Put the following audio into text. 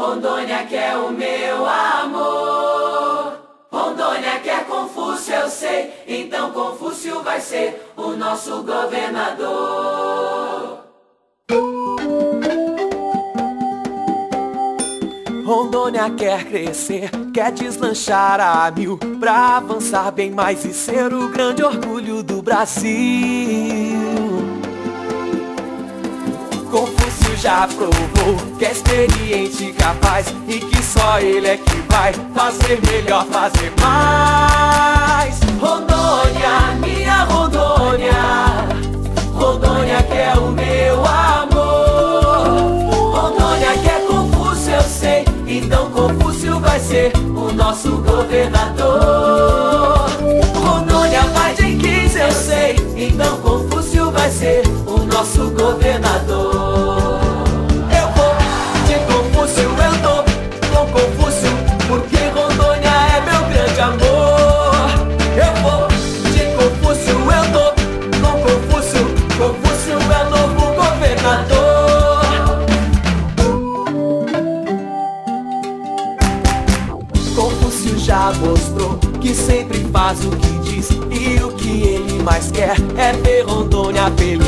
Rondônia quer o meu amor. Rondônia quer Confúcio, eu sei. Então Confúcio vai ser o nosso governador. Rondônia quer crescer, quer deslanchar a mil, pra avançar bem mais e ser o grande orgulho do Brasil. Confúcio já provou que é experiente e capaz, e que só ele é que vai fazer melhor, fazer mais. Rondônia, minha Rondônia, Rondônia quer o meu amor. Rondônia quer Confúcio, eu sei. Então Confúcio vai ser o nosso governador. Rondônia vai de 15, eu sei. Então Confúcio vai ser o nosso governador. Eu vou de Confúcio, eu tô com Confúcio, porque Rondônia é meu grande amor. Eu vou de Confúcio, eu tô com Confúcio, Confúcio é novo governador. Confúcio já mostrou que sempre faz o que diz, e o que ele mais quer é ver Rondônia feliz.